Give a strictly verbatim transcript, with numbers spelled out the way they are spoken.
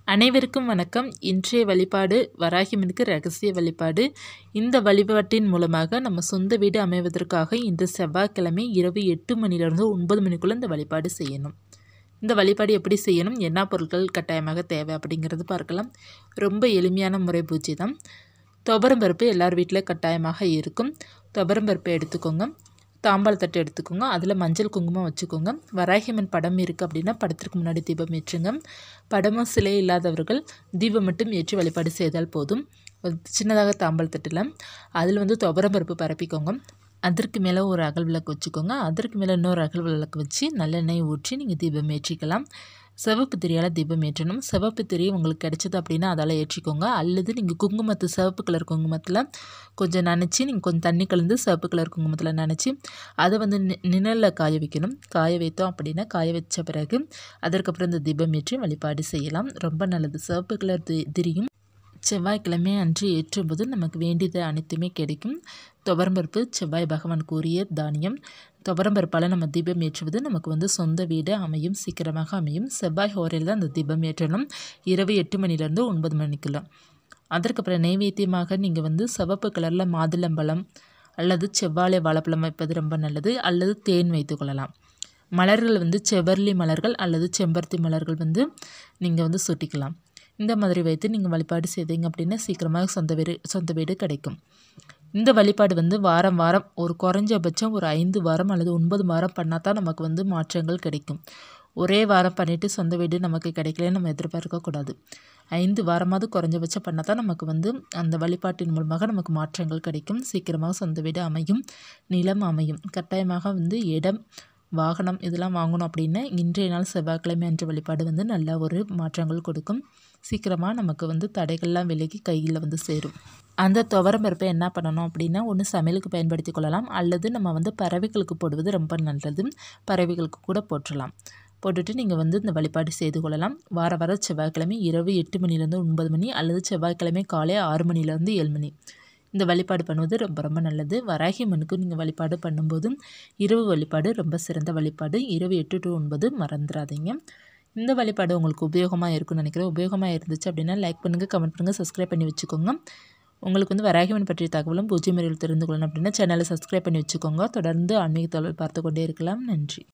அனைவருக்கும் வணக்கம். இன்றைய வழிபாடு வராகியம்மனுக்கு ரகசிய வழிபாடு. இந்த வழிபாட்டின் மூலமாக நம்ம சொந்த வீடு அமைவதற்காக இன்று செவ்வாய்க்கிழமை இரவு எட்டு மணிலிருந்து ஒன்பது மணிக்குள்ளே இந்த வழிபாடு செய்யணும். இந்த வழிபாடு எப்படி செய்யணும், என்ன பொருட்கள் கட்டாயமாக தேவை அப்படிங்கிறது பார்க்கலாம். ரொம்ப எளிமையான முறை பூஜை தான். துவரம் பருப்பு எல்லார் வீட்டில் கட்டாயமாக இருக்கும். துவரம் பருப்பை எடுத்துக்கோங்க. தாம்பாள தட்டு எடுத்துக்கோங்க. அதில் மஞ்சள் குங்குமம் வச்சுக்கோங்க. வராகியம்மன் படம் இருக்குது அப்படின்னா படத்திற்கு முன்னாடி தீபம் ஏற்றுங்க. படமும் சிலை இல்லாதவர்கள் தீபம் மட்டும் ஏற்றி வழிபாடு செய்தால் போதும். சின்னதாக தாம்பாள தட்டில் அதில் வந்து துவரம் பருப்பு பரப்பிக்கோங்க. அதற்கு மேலே ஒரு அகல் விளக்கு வச்சுக்கோங்க. அதற்கு மேலே இன்னொரு அகல் விளக்கு வச்சு நல்லெண்ணெய் ஊற்றி நீங்கள் தீபம் ஏற்றிக்கலாம். சிவப்பு திரியால் தீபம் ஏற்றணும். சிவப்பு திரி உங்களுக்கு கிடைச்சது அப்படின்னா அதால் ஏற்றிக்கோங்க. அல்லது நீங்கள் குங்குமத்து சிவப்பு கலர் குங்குமத்தில் கொஞ்சம் நனைச்சி நீங்கள் கொஞ்சம் தண்ணி கலந்து சிவப்பு கலர் குங்குமத்தில் நனைச்சி அதை வந்து நிழலில் காய வைக்கணும். காய வைத்தோம் அப்படின்னா காய வச்ச பிறகு அதற்கப்புறம் இந்த தீபம் ஏற்றி வழிபாடு செய்யலாம். ரொம்ப நல்லது. சிவப்பு கலர் தி திரியும் செவ்வாய்க்கிழமை அன்று ஏற்றும்போது நமக்கு வேண்டியது அனைத்துமே கிடைக்கும். துவரம்பருப்பு செவ்வாய் பகவான் கூறிய தானியம். துவரம்பருப்பால் நம்ம தீபம் ஏற்றுவது நமக்கு வந்து சொந்த வீடு அமையும், சீக்கிரமாக அமையும். செவ்வாய் ஹோரையில் தான் அந்த தீபம் ஏற்றணும். இரவு எட்டு மணிலேருந்து ஒன்பது மணிக்குள்ள. அதற்கப்புறம் நைவேத்தியமாக நீங்கள் வந்து சிவப்பு கலரில் மாதுளம்பழம் அல்லது செவ்வாழை வாழைப்பழம் வைப்பது ரொம்ப நல்லது. அல்லது தேன் வைத்து கொள்ளலாம். மலர்கள் வந்து செவ்வரளி மலர்கள் அல்லது செம்பருத்தி மலர்கள் வந்து நீங்கள் வந்து சுட்டிக்கலாம். இந்த மாதிரி வைத்து நீங்கள் வழிபாடு செய்தீங்க அப்படின்னா சீக்கிரமாக சொந்த வீடு சொந்த வீடு கிடைக்கும். இந்த வழிபாடு வந்து வாரம் வாரம் ஒரு குறைஞ்சபட்சம் ஒரு ஐந்து வாரம் அல்லது ஒன்பது வாரம் பண்ணால் தான் நமக்கு வந்து மாற்றங்கள் கிடைக்கும். ஒரே வாரம் பண்ணிவிட்டு சொந்த வீடு நமக்கு கிடைக்கலன்னு நம்ம எதிர்பார்க்கக்கூடாது. ஐந்து வாரமாவது குறைஞ்சபட்சம் பண்ணால் தான் நமக்கு வந்து அந்த வழிபாட்டின் மூலமாக நமக்கு மாற்றங்கள் கிடைக்கும். சீக்கிரமாக சொந்த வீடு அமையும், நிலம் அமையும். கட்டாயமாக வந்து இடம், வாகனம் இதெல்லாம் வாங்கணும் அப்படின்னா இன்றைய நாள் செவ்வாய்க்கிழமை அன்று வழிபாடு வந்து நல்ல ஒரு மாற்றங்கள் கொடுக்கும். சீக்கிரமாக நமக்கு வந்து தடைகள்லாம் விலகி கையில் வந்து சேரும். அந்த துவரம் பருப்பை என்ன பண்ணணும் அப்படின்னா ஒன்று சமையலுக்கு பயன்படுத்தி கொள்ளலாம். அல்லது நம்ம வந்து பறவைகளுக்கு போடுவது ரொம்ப நல்லது. பறவைகளுக்கு கூட போற்றலாம். போட்டுட்டு நீங்கள் வந்து இந்த வழிபாடு செய்து கொள்ளலாம். வார வாரம் செவ்வாய்க்கிழமை இரவு எட்டு மணிலேருந்து ஒன்பது மணி அல்லது செவ்வாய்க்கிழமை காலை ஆறு மணிலேருந்து ஏழு மணி இந்த வழிபாடு பண்ணுவது ரொம்ப ரொம்ப நல்லது. வராகியம்மனுக்கு நீங்கள் வழிபாடு பண்ணும்போதும் இரவு வழிபாடு ரொம்ப சிறந்த வழிபாடு. இரவு எட்டு டு ஒன்பது மறந்துடாதீங்க. இந்த வழிபாடு உங்களுக்கு உபயோகமாக இருக்குன்னு நினைக்கிறேன். உபயோகமாக இருந்துச்சு அப்படின்னா லைக் பண்ணுங்கள், கமெண்ட் பண்ணுங்கள், சப்ஸ்கிரைப் பண்ணி வச்சுக்கோங்க. உங்களுக்கு வந்து வராகியம்மன் பற்றிய தகவலும் பூஜ்ஜியம் முறையில் தெரிந்து கொள்ளணும் அப்படின்னா சேனலை சப்ஸ்கிரைப் பண்ணி வச்சுக்கோங்க. தொடர்ந்து ஆன்மீக தகவல் பார்த்து கொண்டே இருக்கலாம். நன்றி.